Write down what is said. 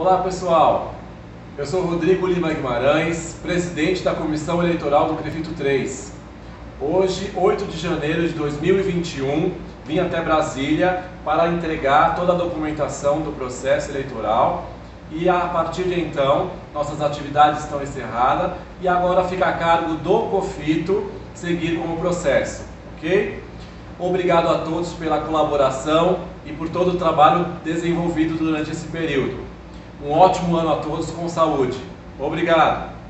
Olá pessoal, eu sou Rodrigo Lima Guimarães, presidente da Comissão Eleitoral do CREFITO 3. Hoje, 8 de janeiro de 2021, vim até Brasília para entregar toda a documentação do processo eleitoral e a partir de então, nossas atividades estão encerradas e agora fica a cargo do COFITO seguir com o processo, ok? Obrigado a todos pela colaboração e por todo o trabalho desenvolvido durante esse período. Um ótimo ano a todos com saúde. Obrigado!